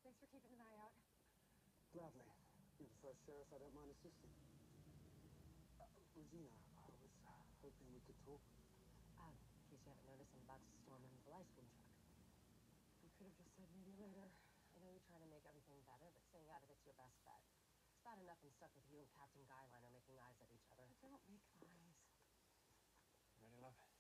Thanks for keeping an eye out. Gladly. You're the first sheriff I don't mind assisting. Regina, I was hoping we could talk. In case you haven't noticed, I'm about to storm into the ice cream truck. You could have just said maybe later. I know you're trying to make everything better, but staying out of it's your best bet. It's bad enough I'm stuck with you and Captain Guyliner making eyes at each other. Don't make eyes. Ready, love?